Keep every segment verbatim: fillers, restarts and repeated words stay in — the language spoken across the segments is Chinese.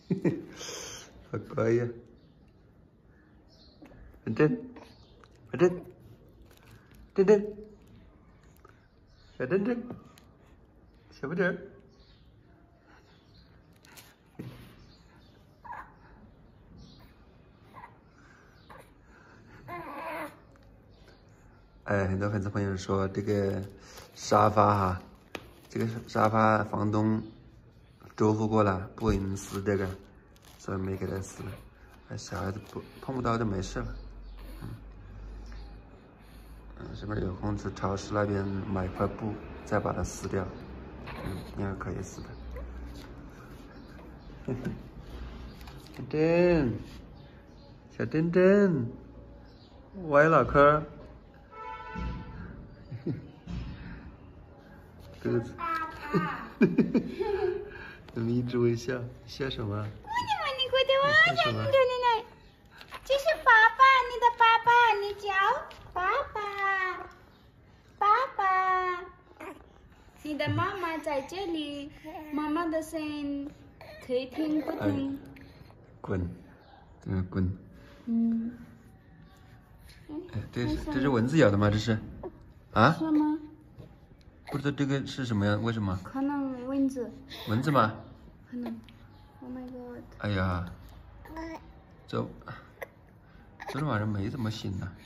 好乖呀！认真，认真，认真，小认真，小不点儿。哎，很多粉丝朋友说这个沙发哈，这个沙发房东嘱咐过了，不允撕这个，所以没给他撕。小孩子不碰不到就没事了。嗯，嗯，什么有空去超市那边买块布，再把它撕掉，嗯，应该可以撕的。真真，小真真，歪脑壳。肚子，怎么一直微笑？笑什么？ 你快点我叫你叫你来，这是爸爸，你的爸爸，你叫爸爸，爸爸。你的妈妈在这里，妈妈的声音可以听不听？ 滚，嗯，滚。 嗯。 哎，这是这是蚊子咬的吗？这是？啊？ 是吗？ 不知道这个是什么呀？为什么？ 可能蚊子。 蚊子吗？ 可能。Oh my god！ 哎呀，这昨天晚上没怎么醒呢。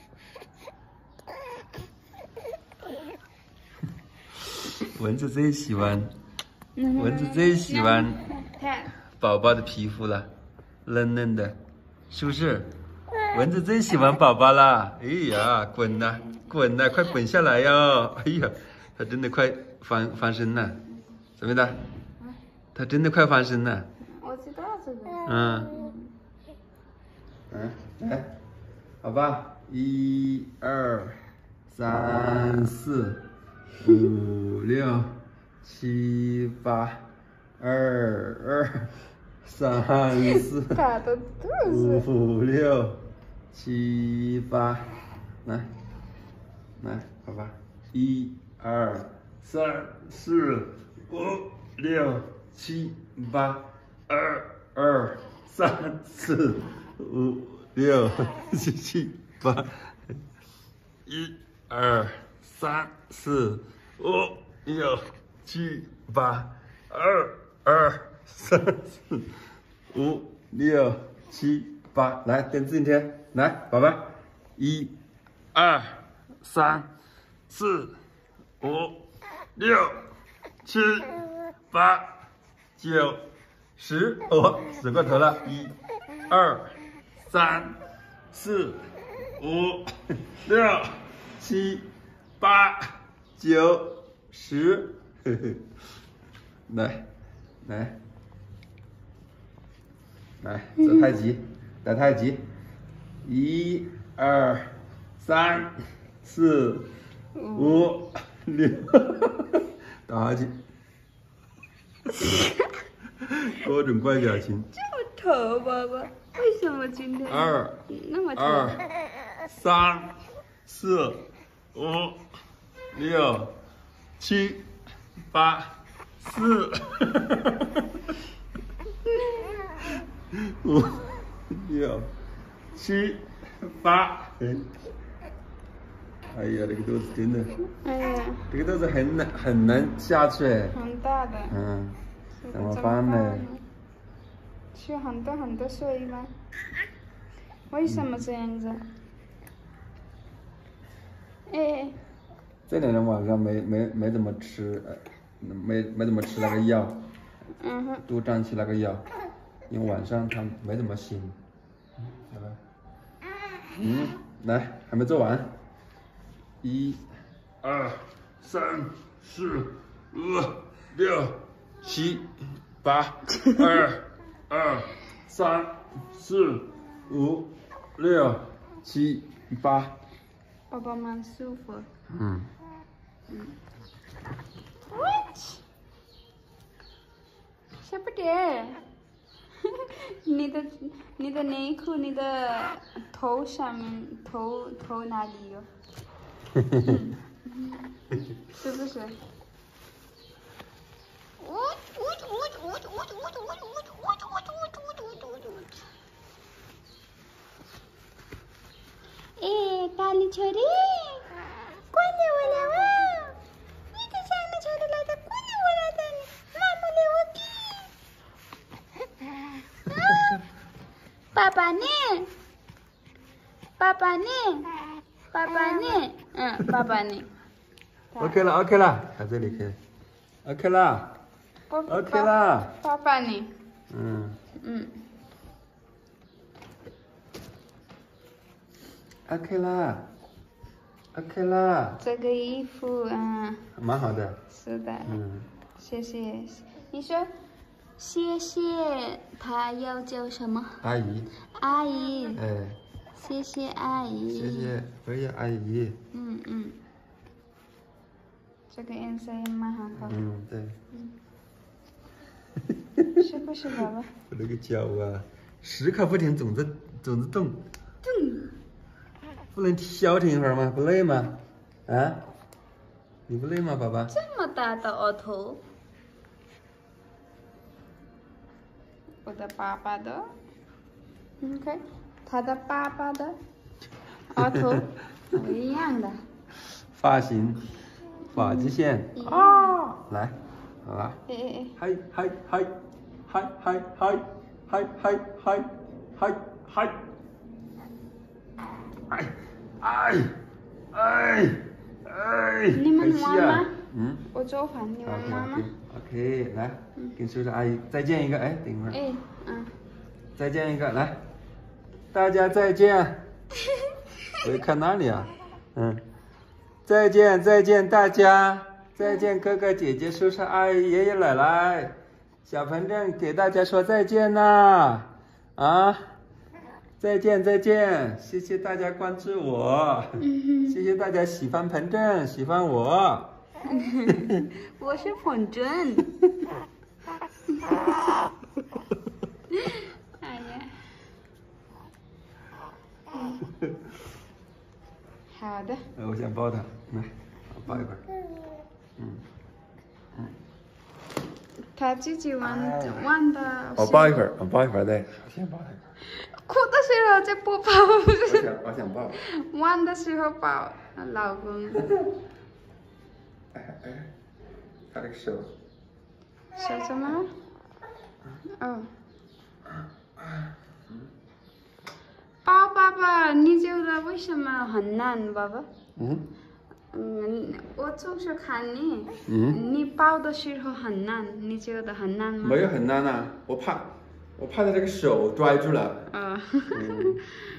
蚊子最喜欢，蚊子最喜欢宝宝的皮肤了，嫩嫩的，是不是？蚊子最喜欢宝宝啦！哎呀，滚呐，滚呐，快滚下来哟！哎呀，它真的快翻翻身了，怎么的？它真的快翻身了。 我知道这个。 嗯。嗯，来，好吧，一二三四五六七八，二二三四五六七八，来，来，好吧，一二三四五六七八，二二三四五六七八，一二三四五六七八，二二三四五六七八，来点自行车，来，宝贝，一二三四五六七八九十，哦，死过头了，一二三四五六七八九十，嘿嘿，来来来，走太极，打太极，一二三四五六，打下去，各种怪表情。 这么丑，宝宝，为什么今天二那么丑？ 二三四五六七八四五六七八，哎呀，这个肚子真的， 哎呀， 这个肚子很难很难下去哎。 很大的。 嗯，怎么办呢？ 吃很多很多水吗？为什么这样子？哎， 这两天晚上没没没怎么吃，呃，没没怎么吃那个药， 嗯哼， 肚胀气那个药，因为晚上他没怎么醒，来吧，嗯，来，还没做完，一、二、三、四、五、六、七、八，二、二、三、四、五、六、七、八。 宝宝蛮舒服。 嗯。 嗯。What？ 小不点儿，你的你的内裤，你的头上面头头哪里有？是不是？我我我我我我我我我我我的छोरी कोण बोला वा इथे चांगलं छोरीला तर कोणी बोलत आहे मामाले होती पापाने पापाने पापाने嗯पापाने OK了 OK 了，在这里可以 OK 了 OK 了， 爸爸呢？ 嗯嗯 OK 了 OK 了， 这个衣服嗯蛮好的， 是的， 嗯， 谢谢。你说谢谢，他要叫什么？ 阿姨， 阿姨， 哎， 谢谢阿姨。 谢谢，不是阿姨， 嗯嗯，这个颜色也蛮好看。 嗯，对。 是不是爸爸？ 我那个脚啊，时刻不停，总在总在动， 动， 不能消停一会儿吗？不累吗？啊？你不累吗，宝宝？ 这么大的额头，我的爸爸的 ，OK， 他的爸爸的额头不一样的。 发型，发际线啊，来，好了。 哎哎哎。 嗨嗨嗨嗨嗨嗨嗨嗨嗨嗨嗨，哎哎哎哎， 你们玩吗？ 嗯， 我做饭，你们玩吗 ？OK， 来，跟叔叔阿姨再见一个，哎，等一会儿。 哎，嗯。 再见一个，来，大家再见。我看哪里啊？嗯，再见再见大家。再见，哥哥姐姐、叔叔阿姨、爷爷奶奶，小鹏正给大家说再见啦！啊，再见再见，谢谢大家关注我，谢谢大家喜欢鹏正，喜欢我。 我是鹏正。哎呀，嗯，好的。 我想抱他，来，我抱一会儿。嗯，嗯， 他自己玩玩的。 我抱一会儿，我抱一会儿再。我先抱他一会儿。 哭的时候就不抱。 我想，我想抱。 玩的时候抱，老公。 哎哎，他这个手。 手什么？哦。抱爸爸，你觉得为什么很难，爸爸？ 嗯。 嗯，我总是看你， 嗯， 你抱的时候很难，你觉得很难吗？ 没有很难啊，我怕，我怕他这个手拽住了。 啊。 嗯